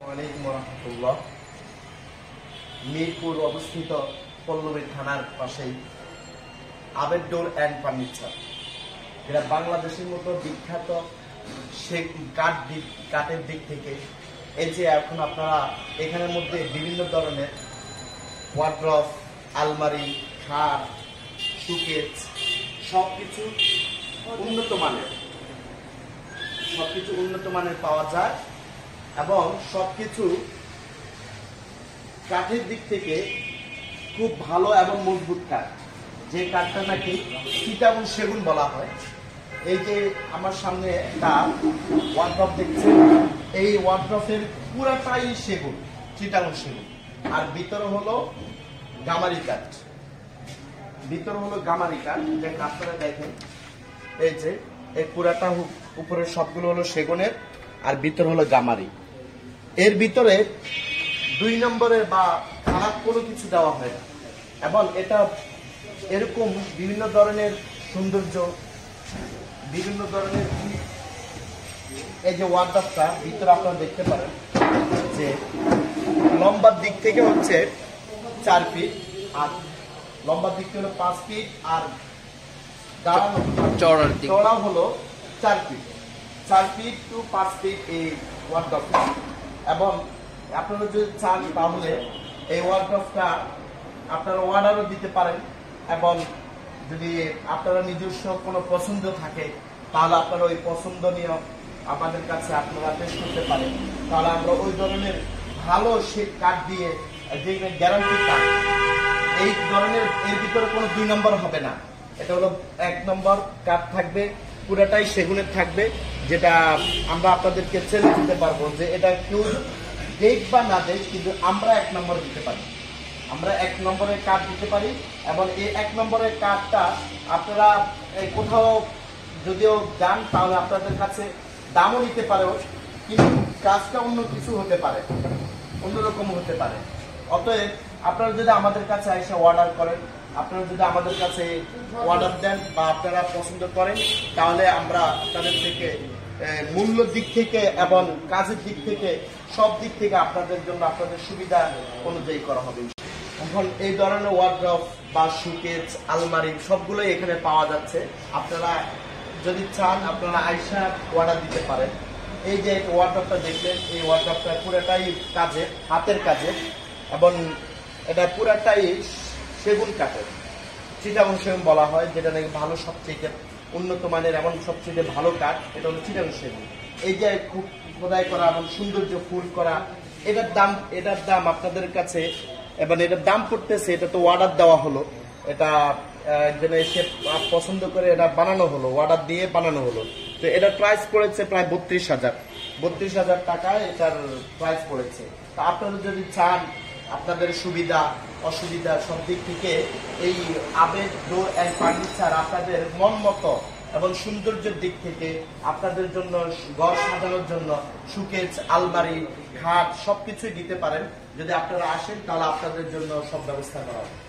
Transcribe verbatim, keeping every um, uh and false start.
ওয়ালাইকুম রহমতুল্লাহ। মিরপুর অবস্থিত পল্লবী থানার পাশেই আবেদ ডোর অ্যান্ড ফার্নিচার, এটা বাংলাদেশের মতো বিখ্যাত সে কাঠ দিক কাঠের দিক থেকে এই যে এখন আপনারা এখানের মধ্যে বিভিন্ন ধরনের ওয়ার্ড্রপ, আলমারি, খাট, শোকেস সবকিছু উন্নত মানের সবকিছু উন্নত মানের পাওয়া যায় এবং সবকিছু কাঠের দিক থেকে খুব ভালো এবং মজবুত কাঠ, যে কাঠটা নাকি চিটাগং সেগুন বলা হয়। এই যে আমার সামনে একটা ওয়ার্ড্রপ দেখছেন, এই ওয়ার্ড্রপের পুরাটাই সেগুন, চিটাগং সেগুন, আর ভিতরে হলো গামারি কাঠ। ভিতরে হলো গামারি কাঠ, যে কাঠটা দেখেন, এই যে এই পুরাটা উপরের সবগুলো হলো সেগুনের আর ভিতরে হলো গামারি। এর ভিতরে দুই নম্বরের বা খারাপ কোনো কিছু দেওয়া হয় না এবং এটা এরকম বিভিন্ন ধরনের সৌন্দর্য, বিভিন্ন ধরনের এই যে ওয়ার্ড্রপটা ভিতরে আপনারা দেখতে পারেন যে লম্বার দিক থেকে হচ্ছে চার ফিট আর লম্বার দিক থেকে হলো পাঁচ ফিট আর চড়া হলো চার ফিট চার ফিট টু পাঁচ ফিট এই ওয়ার্ড্রপটা। এবং আপনারা যদি চান তাহলে এই ওয়ার্ড্রপটা আপনারা অর্ডারও দিতে পারেন এবং যদি আপনারা নিজস্ব কোনো পছন্দ থাকে তাহলে আপনারা ওই পছন্দনীয় আমাদের কাছে আপনারা পেশ করতে পারেন। তাহলে আমরা ওই ধরনের ভালো সে কাঠ দিয়ে, যে গ্যারান্টি কাঠ, এই ধরনের এর ভিতরে কোনো দুই নম্বর হবে না। এটা হলো এক নম্বর কাঠ থাকবে, পুরাটাই সেগুনের থাকবে, যেটা আমরা আপনাদেরকে চ্যালেঞ্জ দিতে পারবো যে এটা কেউ দেখ বা না দেখ, কিন্তু আমরা এক নম্বর দিতে পারি। আমরা এক নম্বরের কাঠ দিতে পারি এবং এই এক নম্বরের কাঠটা আপনারা কোথাও যদিও যান তাহলে আপনাদের কাছে দামও নিতে পারেও, কিন্তু কাজটা অন্য কিছু হতে পারে, অন্যরকম হতে পারে। অতএব আপনারা যদি আমাদের কাছে এসে অর্ডার করেন, আপনারা যদি আমাদের কাছে অর্ডার দেন বা আপনারা পছন্দ করেন, তাহলে আমরা আপনাদের থেকে মূল্যর দিক থেকে এবং কাজের দিক থেকে সব দিক থেকে আপনাদের জন্য আপনাদের সুবিধা অনুযায়ী করা হবে। এখন এই ধরনের ওয়ার্ড্রপ বা শোকেস, আলমারি সবগুলোই এখানে পাওয়া যাচ্ছে। আপনারা যদি চান আপনারা আইসা অর্ডার দিতে পারেন। এই যে ওয়ার্ড্রপটা দেখলেন, এই ওয়ার্ড্রপটা পুরোটাই কাজে, হাতের কাজে এবং এটা পুরাটাই সেগুন কাঠের, চিটাগং সেগুন বলা হয়, যেটা নাকি ভালো সবচেয়ে উন্নত মানের এবং সবচেয়ে ভালো কাঠ, এটা হলো চিটাগং সেগুন। এই যে খুব খোদাই করা এবং সৌন্দর্য ফুল করা, এটার দাম এটার দাম আপনাদের কাছে, এবং এটার দাম পড়তেছে, এটা তো অর্ডার দেওয়া হলো, এটা একজন এসে পছন্দ করে এটা বানানো হলো, অর্ডার দিয়ে বানানো হলো। তো এটার প্রাইস পড়েছে প্রায় বত্রিশ হাজার বত্রিশ হাজার টাকা এটার প্রাইস পড়েছে। তা আপনারা যদি চান আপনাদের সুবিধা অসুবিধা সব দিক থেকে এই আবেদ ডোর অ্যান্ড ফার্নিচার আপনাদের মন মতো এবং সৌন্দর্যের দিক থেকে আপনাদের জন্য ঘর সাজানোর জন্য শোকেস, আলমারি, খাট সবকিছুই দিতে পারেন। যদি আপনারা আসেন তাহলে আপনাদের জন্য সব ব্যবস্থা করা হবে।